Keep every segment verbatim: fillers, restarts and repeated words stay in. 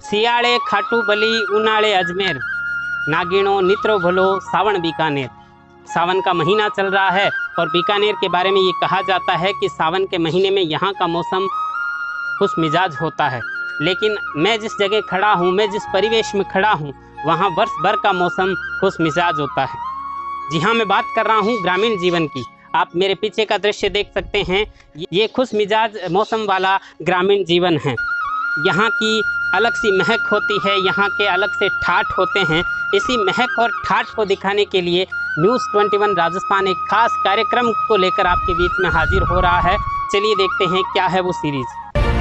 सियाड़े खाटू बली उनाड़े अजमेर, नागिणों नित्रो भलो सावन बीकानेर। सावन का महीना चल रहा है और बीकानेर के बारे में ये कहा जाता है कि सावन के महीने में यहाँ का मौसम खुश मिजाज होता है। लेकिन मैं जिस जगह खड़ा हूँ, मैं जिस परिवेश में खड़ा हूँ, वहाँ वर्ष भर का मौसम खुश मिजाज होता है। जी हाँ, मैं बात कर रहा हूँ ग्रामीण जीवन की। आप मेरे पीछे का दृश्य देख सकते हैं, ये खुश मिजाज मौसम वाला ग्रामीण जीवन है। यहाँ की अलग सी महक होती है, यहाँ के अलग से ठाठ होते हैं। इसी महक और ठाठ को दिखाने के लिए न्यूज़ इक्कीस राजस्थान एक खास कार्यक्रम को लेकर आपके बीच में हाजिर हो रहा है। चलिए देखते हैं क्या है वो सीरीज़।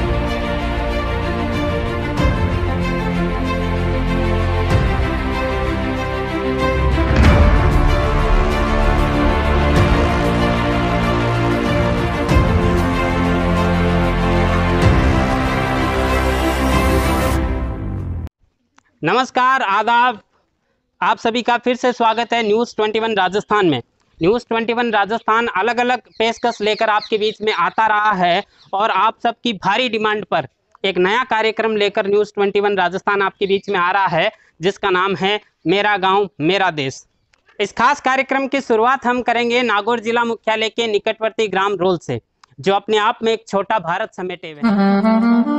नमस्कार, आदाब, आप सभी का फिर से स्वागत है न्यूज़ इक्कीस राजस्थान में। न्यूज़ इक्कीस राजस्थान अलग अलग पेशकश लेकर आपके बीच में आता रहा है और आप सबकी भारी डिमांड पर एक नया कार्यक्रम लेकर न्यूज़ इक्कीस राजस्थान आपके बीच में आ रहा है, जिसका नाम है मेरा गांव मेरा देश। इस खास कार्यक्रम की शुरुआत हम करेंगे नागौर जिला मुख्यालय के निकटवर्ती ग्राम रोल से, जो अपने आप में एक छोटा भारत समेटे हुए हैं।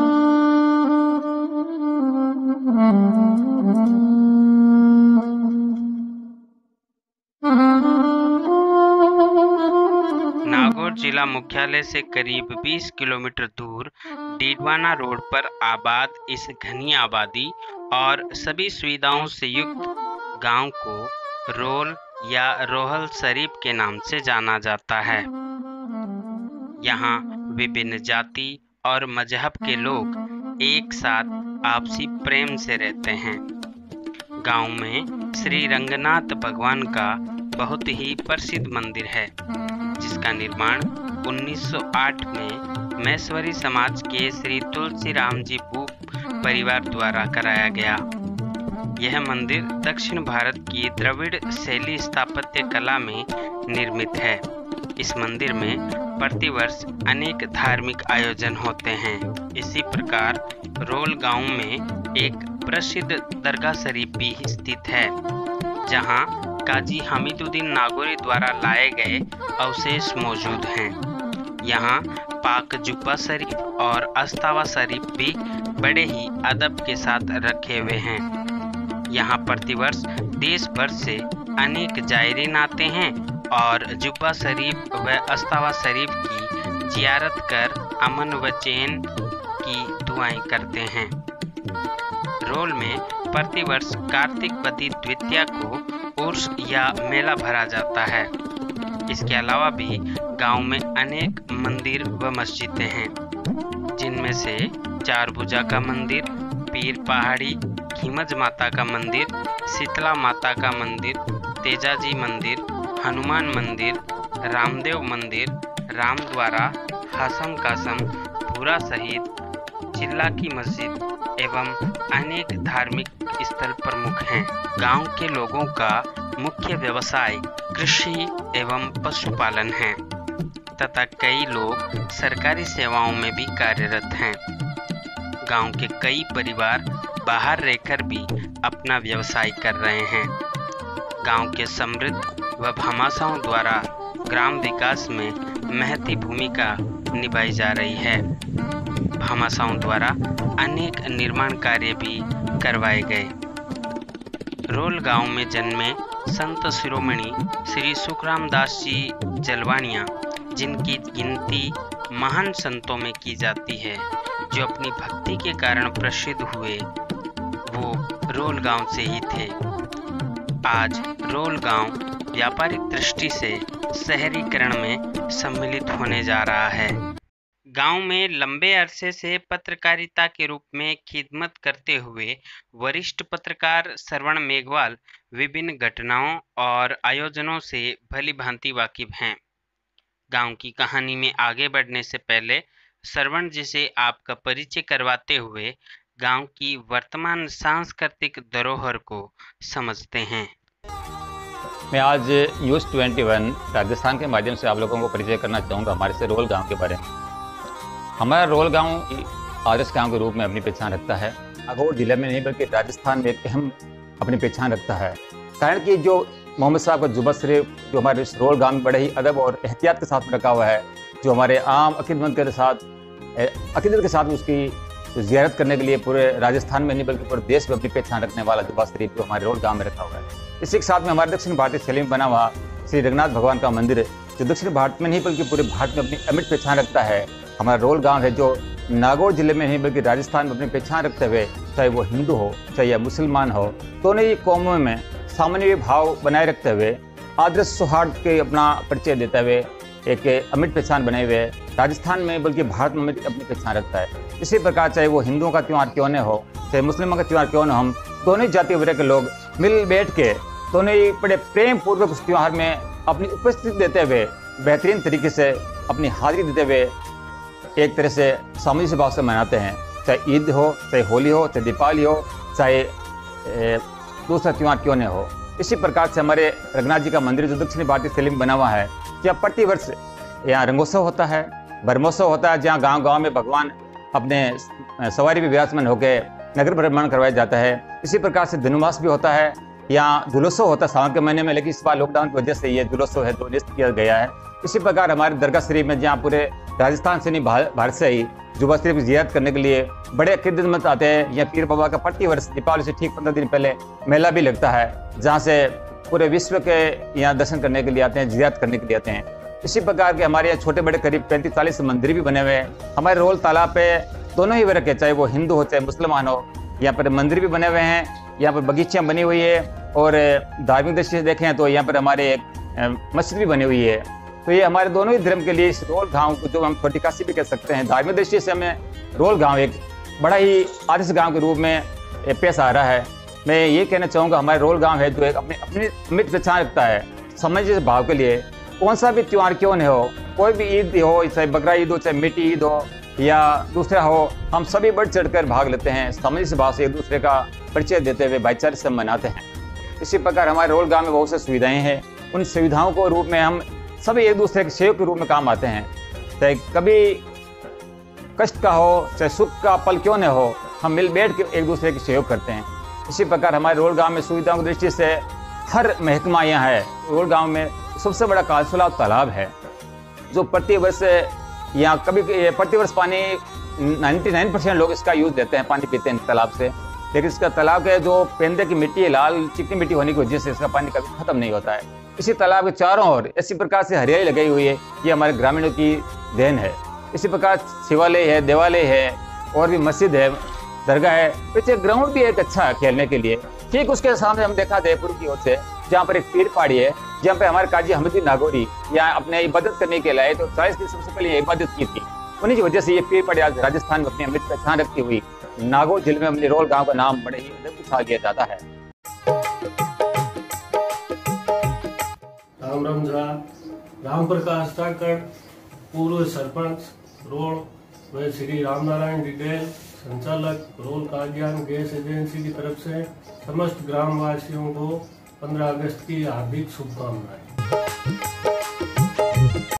नागौर जिला मुख्यालय से करीब बीस किलोमीटर दूर डीडवाना रोड पर आबाद इस घनी आबादी और सभी सुविधाओं से युक्त गांव को रोल या रोहल शरीफ के नाम से जाना जाता है। यहाँ विभिन्न जाति और मजहब के लोग एक साथ आपसी प्रेम से रहते हैं। गांव में श्री रंगनाथ भगवान का बहुत ही प्रसिद्ध मंदिर है, जिसका निर्माण उन्नीस सौ आठ में मैश्वरी समाज के श्री तुलसी राम जी बूप परिवार द्वारा कराया गया। यह मंदिर दक्षिण भारत की द्रविड़ शैली स्थापत्य कला में निर्मित है। इस मंदिर में प्रतिवर्ष अनेक धार्मिक आयोजन होते हैं। इसी प्रकार रोल गांव में एक प्रसिद्ध दरगाह शरीफ भी स्थित है, जहां काजी हमीदुद्दीन नागौरी द्वारा लाए गए अवशेष मौजूद हैं। यहाँ पाक जुब्बा शरीफ और अस्तावा शरीफ भी बड़े ही अदब के साथ रखे हुए हैं। यहाँ प्रतिवर्ष देश भर से अनेक जायरीन आते हैं और जुब्बा शरीफ व अस्तावा शरीफ की जियारत कर अमन व चैन की दुआएं करते हैं। रोल में प्रतिवर्ष कार्तिक पति द्वितीया को उर्स या मेला भरा जाता है। इसके अलावा भी गांव में अनेक मंदिर व मस्जिदें हैं, जिनमें से चार भुजा का मंदिर, पीर पहाड़ी, खीमज माता का मंदिर, शीतला माता का मंदिर, तेजाजी मंदिर, हनुमान मंदिर, रामदेव मंदिर, रामद्वारा, हासम कासम, भूरा शहीद, चिल्ला की मस्जिद एवं अनेक धार्मिक स्थल प्रमुख हैं। गांव के लोगों का मुख्य व्यवसाय कृषि एवं पशुपालन है तथा कई लोग सरकारी सेवाओं में भी कार्यरत हैं। गांव के कई परिवार बाहर रहकर भी अपना व्यवसाय कर रहे हैं। गांव के समृद्ध व भामाशाहों द्वारा ग्राम विकास में महती भूमिका निभाई जा रही है। भामाशाहों द्वारा अनेक निर्माण कार्य भी करवाए गए। रोल गांव में जन्मे संत शिरोमणि श्री सुखराम दास जी जलवानिया, जिनकी गिनती महान संतों में की जाती है, जो अपनी भक्ति के कारण प्रसिद्ध हुए, वो रोल गांव से ही थे। आज रोल गांव व्यापारिक दृष्टि से शहरीकरण में सम्मिलित होने जा रहा है। गांव में लंबे अरसे से पत्रकारिता के रूप में खिदमत करते हुए वरिष्ठ पत्रकार श्रवण मेघवाल विभिन्न घटनाओं और आयोजनों से भली भांति वाकिफ हैं। गांव की कहानी में आगे बढ़ने से पहले श्रवण जी से आपका परिचय करवाते हुए गांव की वर्तमान सांस्कृतिक धरोहर को समझते हैं। मैं आज न्यूज़ इक्कीस राजस्थान के माध्यम से आप लोगों को परिचय करना चाहूँगा हमारे से रोल गांव के बारे में। हमारा रोल गांव आदर्श गांव के रूप में अपनी पहचान रखता है। नागौर जिले में नहीं बल्कि राजस्थान में एक अहम अपनी पहचान रखता है। कारण कि जो मोहम्मद साहब का जुबा शरीफ जो हमारे रोल गांव में बड़े ही अदब और एहतियात के साथ रखा हुआ है, जो हमारे आम अकीदतमंद के साथ अकीदत के साथ उसकी तो ज़ियारत करने के लिए पूरे राजस्थान में नहीं बल्कि पूरे देश में अपनी पहचान रखने वाला जुबा शरीफ जो हमारे रोल गांव में रखा हुआ है। इसी के साथ में हमारे दक्षिण भारतीय शैली में बना हुआ श्री रघुनाथ भगवान का मंदिर जो दक्षिण भारत में नहीं बल्कि पूरे भारत में अपनी अमिट पहचान रखता है। हमारा रोल गांव है जो नागौर जिले में नहीं बल्कि राजस्थान में अपनी पहचान रखते हुए, चाहे वो हिंदू हो चाहे या मुसलमान हो, दोनों ही कौमों में सामान्य भाव बनाए रखते हुए आदर्श सौहार्द के अपना परिचय देते हुए एक अमिट पहचान बनाए हुए राजस्थान में बल्कि भारत में अपनी पहचान रखता है। इसी प्रकार चाहे वो हिंदुओं का त्यौहार क्यों न हो चाहे मुस्लिमों का त्यौहार क्यों न हो, हम दोनों ही जाति वर्ग के लोग मिल बैठ के दोनों ही बड़े प्रेम पूर्वक उस त्यौहार में अपनी उपस्थिति देते हुए बेहतरीन तरीके से अपनी हाजिरी देते हुए एक तरह से सामाजिक भाव से मनाते हैं। चाहे ईद हो चाहे होली हो चाहे दीपावली हो चाहे दूसरा त्यौहार क्यों न हो। इसी प्रकार से हमारे रघुनाथ जी का मंदिर जो दक्षिण भारतीय शैली में बना हुआ है, जहाँ प्रतिवर्ष यहाँ रंगोत्सव होता है, ब्रह्मोत्सव होता है, जहाँ गांव गांव में भगवान अपने सवारी में विराजमान होकर नगर भ्रमण करवाया जाता है। इसी प्रकार से धनुमास भी होता है, यहाँ जुलूसों होता है सावन के महीने में, लेकिन इस बार लॉकडाउन की वजह से ये जुलूसों है तो निष्ठ किया गया है। इसी प्रकार हमारे दरगाह शरीफ में जहाँ पूरे राजस्थान से नहीं भारत से ही जुबा शरीफ की ज़ियारत करने के लिए बड़े अकीदतमंद आते हैं। यहाँ पीर बाबा का प्रति वर्ष दीपावली से ठीक पंद्रह दिन पहले मेला भी लगता है, जहाँ से पूरे विश्व के यहाँ दर्शन करने के लिए आते हैं, ज़ियारत करने के लिए आते हैं। इसी प्रकार के हमारे यहाँ छोटे बड़े करीब पैंतीस चालीस मंदिर भी बने हुए हैं। हमारे रोल तालाब पे दोनों ही वर्ग है, चाहे वो हिंदू हो चाहे मुसलमान हो, यहाँ पर मंदिर भी बने हुए हैं, यहाँ पर बगीचियाँ बनी हुई है और धार्मिक दृष्टि से देखें तो यहाँ पर हमारे एक मस्जिद भी बनी हुई है। तो ये हमारे दोनों ही धर्म के लिए इस रोल गांव को जो हम छोटी काशी भी कह सकते हैं, धार्मिक दृष्टि से हमें रोल गांव एक बड़ा ही आदर्श गांव के रूप में पेश आ रहा है। मैं ये कहना चाहूँगा हमारे रोल गांव है जो एक अपनी अपनी अमिट पहचान रखता है सामाजिक भाव के लिए। कौन सा भी त्यौहार क्यों न हो, कोई भी ईद हो चाहे बकरा ईद हो चाहे मिट्टी ईद हो या दूसरा हो, हम सभी बढ़ चढ़कर भाग लेते हैं, सामाजिक भाव से एक दूसरे का परिचय देते हुए भाईचारे से मनाते हैं। इसी प्रकार हमारे रोल गांव में बहुत सी सुविधाएं हैं, उन सुविधाओं को रूप में हम सभी एक दूसरे के सहयोग के रूप में काम आते हैं। चाहे कभी कष्ट का हो चाहे सुख का पल क्यों न हो, हम मिल बैठ के एक दूसरे के सहयोग करते हैं। इसी प्रकार हमारे रोल गांव में सुविधाओं की दृष्टि से हर महकमा यहाँ है। रोल गांव में सबसे बड़ा कालसुला तालाब है जो प्रतिवर्ष यहाँ कभी प्रतिवर्ष पानी निन्यानवे परसेंट लोग इसका यूज लेते हैं, पानी पीते हैं तालाब से। लेकिन इसका तालाब के जो पेंदे की मिट्टी है, लाल चिकनी मिट्टी होने की वजह से इसका पानी कभी खत्म नहीं होता है। इसी तालाब के चारों ओर इसी प्रकार से हरियाली लगाई हुई है, ये हमारे ग्रामीणों की देन है। इसी प्रकार शिवालय है, देवालय है और भी मस्जिद है, दरगाह है, पीछे ग्राउंड भी एक अच्छा है खेलने के लिए। ठीक उसके सामने हम देखा जयपुर की ओर से जहाँ पर एक पीर पहाड़ी है, जहाँ पे हमारे काजी अहमदुद्दीन नागौरी यहाँ अपने इबादत करने के लिए तो चालीस दिन सबसे पहले इबादत की थी। उन्हीं की वजह से ये पीर पहाड़ी आज राजस्थान में अपनी अमिट पहचान रखती हुई नागौर जिले में अपने रोल गांव का नाम बड़े ही अदब के साथ लिया जाता है। राम राम झा, राम प्रकाश ठाकर, पूर्व सरपंच रोल व श्री रामनारायण डिडेल, संचालक रोल काज्यान गैस एजेंसी की तरफ से समस्त ग्रामवासियों को पंद्रह अगस्त की हार्दिक शुभकामनाएं।